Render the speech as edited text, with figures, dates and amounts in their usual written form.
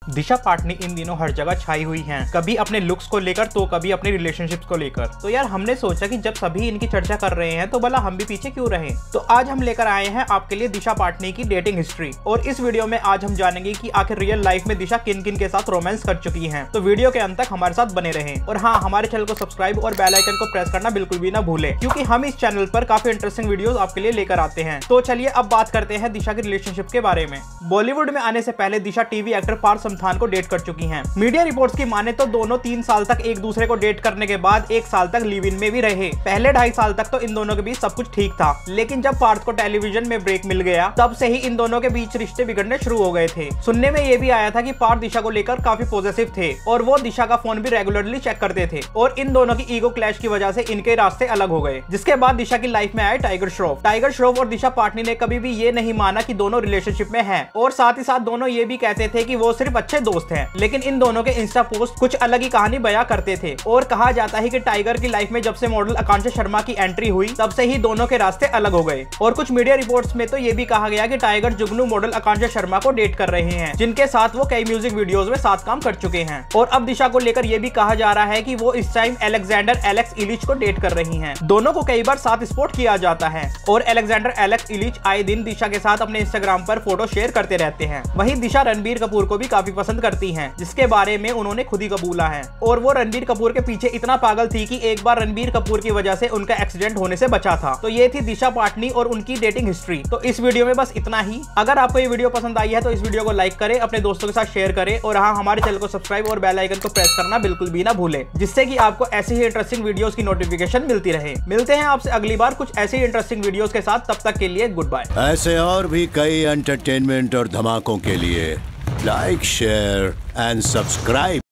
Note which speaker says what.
Speaker 1: दिशा पाटनी इन दिनों हर जगह छाई हुई हैं, कभी अपने लुक्स को लेकर तो कभी अपने रिलेशनशिप्स को लेकर। तो यार हमने सोचा कि जब सभी इनकी चर्चा कर रहे हैं तो भला हम भी पीछे क्यों रहें। तो आज हम लेकर आए हैं आपके लिए दिशा पाटनी की डेटिंग हिस्ट्री, और इस वीडियो में आज हम जानेंगे कि आखिर रियल लाइफ में दिशा किन किन के साथ रोमांस कर चुकी है। तो वीडियो के अंत तक हमारे साथ बने रहें, और हाँ, हमारे चैनल को सब्सक्राइब और बेल आइकन को प्रेस करना बिल्कुल भी ना भूलें, क्योंकि हम इस चैनल पर काफी इंटरेस्टिंग वीडियोस आपके लिए लेकर आते हैं। तो चलिए अब बात करते हैं दिशा की रिलेशनशिप के बारे में। बॉलीवुड में आने से पहले दिशा टीवी एक्टर पार्थ समथान को डेट कर चुकी हैं। मीडिया रिपोर्ट्स की माने तो दोनों 3 साल तक एक दूसरे को डेट करने के बाद 1 साल तक लिव इन में भी रहे। पहले 2.5 साल तक तो इन दोनों के बीच सब कुछ ठीक था, लेकिन जब पार्थ को टेलीविजन में ब्रेक मिल गया तब से ही इन दोनों के बीच रिश्ते बिगड़ने शुरू हो गए थे। सुनने में ये भी आया था कि पार्थ दिशा को लेकर काफी पॉजिटिव थे और वो दिशा का फोन भी रेगुलरली चेक करते थे, और इन दोनों की ईगो क्लैश की वजह से इनके रास्ते अलग हो गए। जिसके बाद दिशा की लाइफ में आए टाइगर श्रॉफ और दिशा पाटनी ने कभी भी ये नहीं माना कि दोनों रिलेशनशिप में हैं, और साथ ही साथ दोनों ये भी कहते थे कि वो सिर्फ अच्छे दोस्त हैं। लेकिन इन दोनों के इंस्टा पोस्ट कुछ अलग ही कहानी बयां करते थे, और कहा जाता है कि टाइगर की लाइफ में जब से मॉडल आकांक्षा शर्मा की एंट्री हुई तब से ही दोनों के रास्ते अलग हो गए। और कुछ मीडिया रिपोर्ट्स में तो ये भी कहा गया कि टाइगर जुगनू मॉडल आकांक्षा शर्मा को डेट कर रहे हैं, जिनके साथ वो कई म्यूजिक वीडियोस में साथ काम कर चुके हैं। और अब दिशा को लेकर ये भी कहा जा रहा है कि वो इस टाइम अलेक्जेंडर एलेक्स इलिच को डेट कर रही हैं। दोनों को कई बार साथ स्पॉट किया जाता है, और अलेक्जेंडर एलेक्स इलिच आए दिन दिशा के साथ अपने इंस्टाग्राम पर फोटो शेयर करते रहते हैं। वहीं दिशा रणबीर कपूर को भी काफी पसंद करती हैं, जिसके बारे में उन्होंने खुद ही कबूला है। और वो रणबीर कपूर के पीछे इतना पागल थी कि एक बार रणबीर कपूर की वजह से उनका एक्सीडेंट होने से बचा था। तो ये थी दिशा पाटनी और उनकी डेटिंग हिस्ट्री। तो इस वीडियो में बस इतना ही। अगर आपको ये वीडियो पसंद आई है तो इस वीडियो को लाइक करें, अपने दोस्तों के साथ शेयर करें, और हाँ, हमारे चैनल को सब्सक्राइब और बेल आइकन को प्रेस करना बिल्कुल भी ना भूलें, जिससे कि आपको ऐसे ही इंटरेस्टिंग वीडियोस की नोटिफिकेशन मिलती रहे। मिलते हैं आपसे अगली बार कुछ ऐसे ही इंटरेस्टिंग वीडियोस के साथ। तब तक के लिए गुड बाय।
Speaker 2: ऐसे और भी कई एंटरटेनमेंट और धमाकों के लिए लाइक, शेयर एंड सब्सक्राइब।